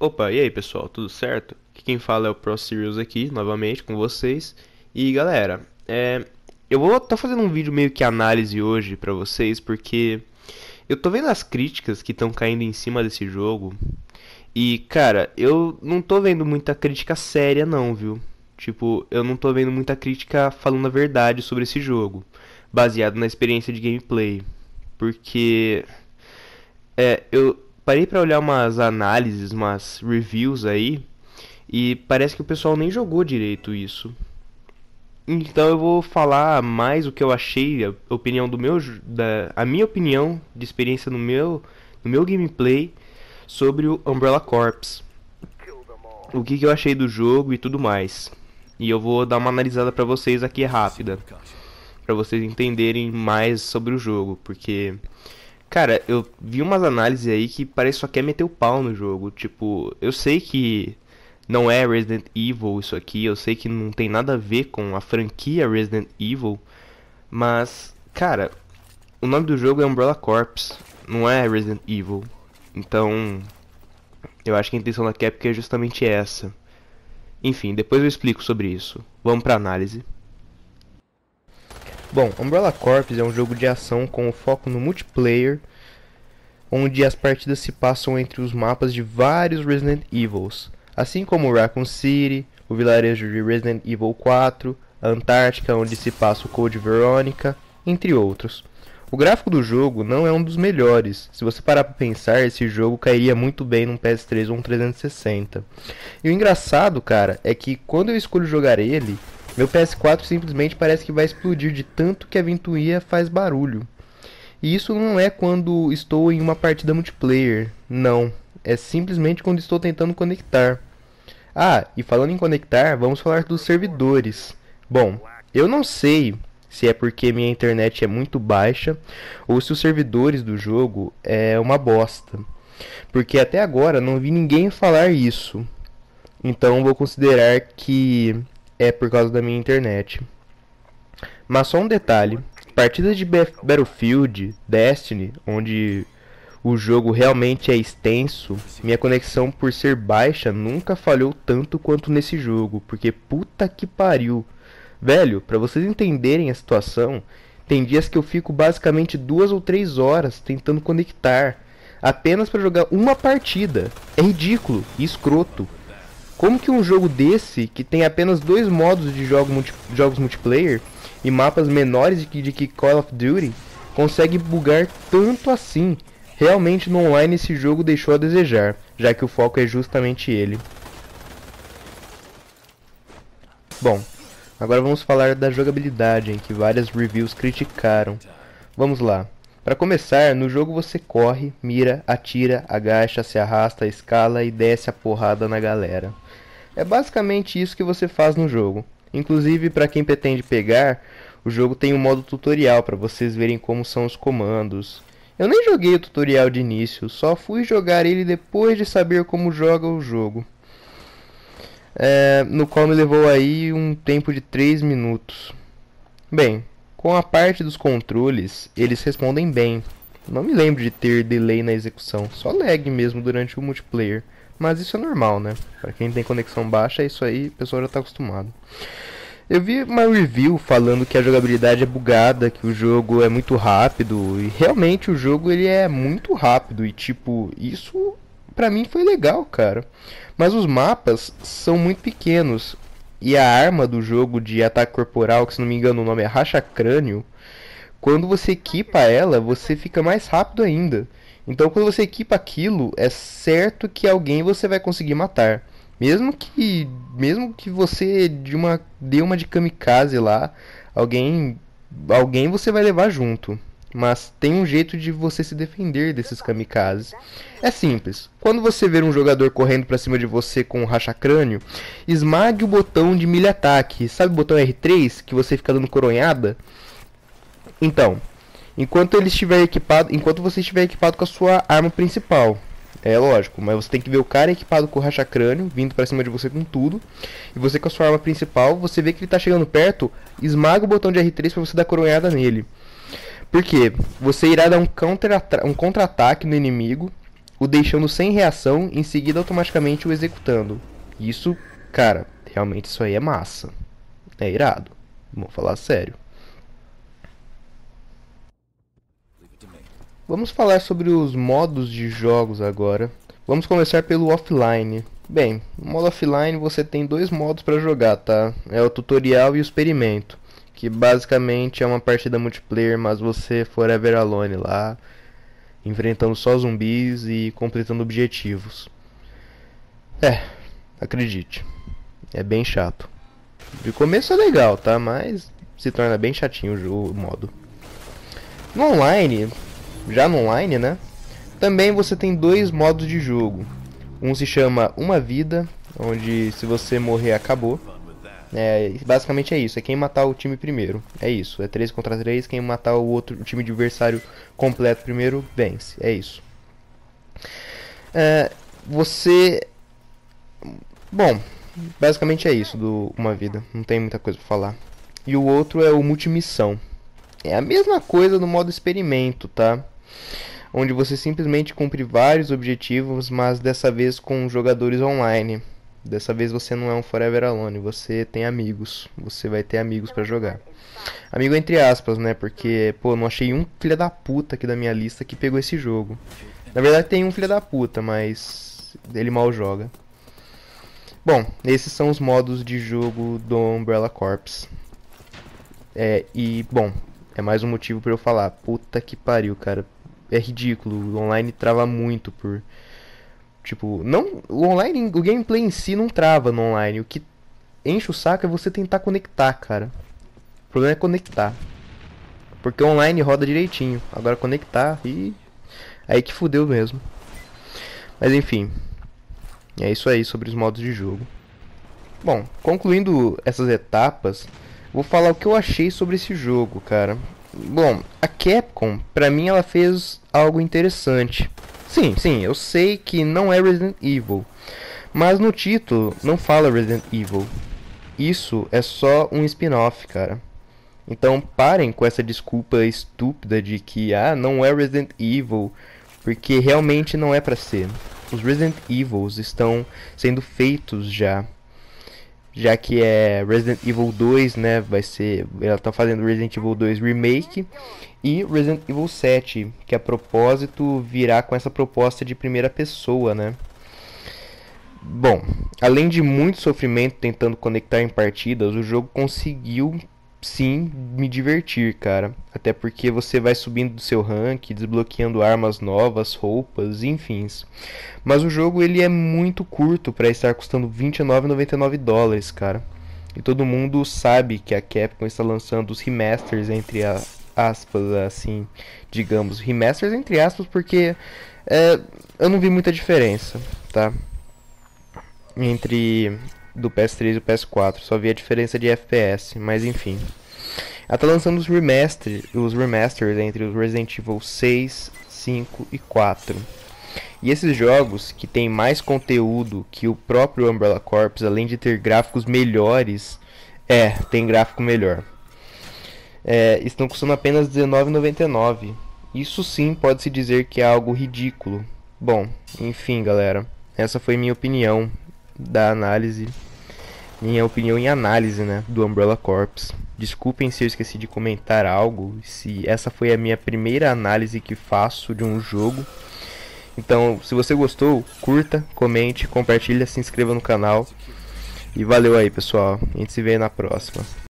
Opa, e aí pessoal, tudo certo? Aqui quem fala é o ProSerious aqui, novamente com vocês. E galera, eu vou estar fazendo um vídeo meio que análise hoje pra vocês, porque eu tô vendo as críticas que estão caindo em cima desse jogo. E cara, eu não tô vendo muita crítica séria não, viu? Tipo, eu não tô vendo muita crítica falando a verdade sobre esse jogo, baseado na experiência de gameplay. Porque eu parei pra olhar umas análises, umas reviews aí, e parece que o pessoal nem jogou direito isso. Então eu vou falar mais o que eu achei, a opinião do a minha opinião de experiência no meu gameplay sobre o Umbrella Corps. O que eu achei do jogo e tudo mais. E eu vou dar uma analisada pra vocês aqui rápida, pra vocês entenderem mais sobre o jogo, porque cara, eu vi umas análises aí que parece só quer meter o pau no jogo. Tipo, eu sei que não é Resident Evil isso aqui, eu sei que não tem nada a ver com a franquia Resident Evil, mas, cara, o nome do jogo é Umbrella Corps, não é Resident Evil. Então, eu acho que a intenção da Capcom é justamente essa. Enfim, depois eu explico sobre isso. Vamos pra análise. Bom, Umbrella Corps é um jogo de ação com foco no multiplayer, onde as partidas se passam entre os mapas de vários Resident Evils, assim como Raccoon City, o vilarejo de Resident Evil 4, a Antártica, onde se passa o Code Veronica, entre outros. O gráfico do jogo não é um dos melhores. Se você parar para pensar, esse jogo cairia muito bem num PS3 ou um 360. E o engraçado, cara, é que quando eu escolho jogar ele, meu PS4 simplesmente parece que vai explodir de tanto que a ventoinha faz barulho. E isso não é quando estou em uma partida multiplayer, não. É simplesmente quando estou tentando conectar. Ah, e falando em conectar, vamos falar dos servidores. Bom, eu não sei se é porque minha internet é muito baixa ou se os servidores do jogo é uma bosta. Porque até agora não vi ninguém falar isso. Então vou considerar que é por causa da minha internet. Mas só um detalhe, partidas de Battlefield, Destiny, onde o jogo realmente é extenso, minha conexão por ser baixa nunca falhou tanto quanto nesse jogo, porque puta que pariu. Velho, pra vocês entenderem a situação, tem dias que eu fico basicamente 2 ou 3 horas tentando conectar, apenas para jogar uma partida. É ridículo e escroto. Como que um jogo desse, que tem apenas dois modos de jogos multiplayer e mapas menores de que Call of Duty, consegue bugar tanto assim? Realmente no online esse jogo deixou a desejar, já que o foco é justamente ele. Bom, agora vamos falar da jogabilidade, em que várias reviews criticaram. Vamos lá. Para começar, no jogo você corre, mira, atira, agacha, se arrasta, escala e desce a porrada na galera. É basicamente isso que você faz no jogo. Inclusive, para quem pretende pegar, o jogo tem um modo tutorial para vocês verem como são os comandos. Eu nem joguei o tutorial de início, só fui jogar ele depois de saber como joga o jogo. No qual me levou aí um tempo de 3 minutos. Bem, com a parte dos controles, eles respondem bem. Não me lembro de ter delay na execução, só lag mesmo durante o multiplayer. Mas isso é normal, né? Pra quem tem conexão baixa, isso aí o pessoal já tá acostumado. Eu vi uma review falando que a jogabilidade é bugada, que o jogo é muito rápido, e realmente o jogo ele é muito rápido, e tipo, isso pra mim foi legal, cara. Mas os mapas são muito pequenos, e a arma do jogo de ataque corporal, que se não me engano o nome é racha-crânio, quando você equipa ela, você fica mais rápido ainda. Então quando você equipa aquilo, é certo que alguém você vai conseguir matar. Mesmo que você dê uma de kamikaze lá, alguém você vai levar junto. Mas tem um jeito de você se defender desses kamikazes. É simples. Quando você ver um jogador correndo pra cima de você com um racha-crânio, esmague o botão de milha ataque. Sabe o botão R3 que você fica dando coronhada? Então, enquanto você estiver equipado com a sua arma principal. É lógico, mas você tem que ver o cara equipado com o racha-crânio, vindo pra cima de você com tudo. E você com a sua arma principal, você vê que ele tá chegando perto, esmaga o botão de R3 pra você dar coronhada nele. Por quê? Você irá dar um contra-ataque no inimigo, o deixando sem reação, em seguida automaticamente o executando. Isso, cara, realmente isso aí é massa. É irado. Vamos falar sério. Vamos falar sobre os modos de jogos agora. Vamos começar pelo offline. Bem, no modo offline você tem dois modos para jogar, tá? É o tutorial e o experimento, que basicamente é uma partida multiplayer, mas você forever alone lá, enfrentando só zumbis e completando objetivos. Acredite, é bem chato. De começo é legal, tá? Mas se torna bem chatinho o modo. No online, já no online, né? Também você tem dois modos de jogo. Um se chama Uma Vida, onde se você morrer acabou. Basicamente é isso, é quem matar o time primeiro. É isso, é 3 contra 3, quem matar o time adversário completo primeiro vence. É isso. Você... Bom, basicamente é isso do Uma Vida, não tem muita coisa pra falar. E o outro é o Multimissão. É a mesma coisa no modo experimento, tá? Onde você simplesmente cumpre vários objetivos, mas dessa vez com jogadores online. Dessa vez você não é um forever alone, você tem amigos. Você vai ter amigos pra jogar. Amigo entre aspas, né? Porque, pô, não achei um filho da puta aqui da minha lista que pegou esse jogo. Na verdade tem um filho da puta, mas ele mal joga. Bom, esses são os modos de jogo do Umbrella Corps. Bom, é mais um motivo pra eu falar. Puta que pariu, cara. É ridículo, o online trava muito por... Tipo, não, o online, o gameplay em si não trava no online. O que enche o saco é você tentar conectar, cara. O problema é conectar. Porque o online roda direitinho. Agora conectar e... aí que fudeu mesmo. Mas enfim. É isso aí sobre os modos de jogo. Bom, concluindo essas etapas, vou falar o que eu achei sobre esse jogo, cara. Bom, a Capcom, pra mim, ela fez algo interessante. Sim, eu sei que não é Resident Evil, mas no título não fala Resident Evil. Isso é só um spin-off, cara. Então parem com essa desculpa estúpida de que não é Resident Evil, porque realmente não é pra ser. Os Resident Evils estão sendo feitos já que é Resident Evil 2, né, ela tá fazendo Resident Evil 2 Remake e Resident Evil 7, que a propósito virá com essa proposta de primeira pessoa, né. Bom, além de muito sofrimento tentando conectar em partidas, o jogo conseguiu sim me divertir, cara. Até porque você vai subindo do seu rank, desbloqueando armas novas, roupas, enfim. Mas o jogo ele é muito curto para estar custando $29,99, cara. E todo mundo sabe que a Capcom está lançando os remasters entre aspas, assim, digamos, remasters entre aspas, porque eu não vi muita diferença, tá? Entre do PS3 e o PS4, só vi a diferença de FPS, mas enfim. Ela tá lançando os remasters entre os Resident Evil 6, 5 e 4. E esses jogos, que tem mais conteúdo que o próprio Umbrella Corps, além de ter gráficos melhores, tem gráfico melhor, estão custando apenas R$19,99. Isso sim pode-se dizer que é algo ridículo. Bom, enfim galera, essa foi minha opinião da análise, minha opinião em análise, né, do Umbrella Corps. Desculpem se eu esqueci de comentar algo, se essa foi a minha primeira análise que faço de um jogo. Então, se você gostou, curta, comente, compartilha, se inscreva no canal. E valeu aí, pessoal. A gente se vê na próxima.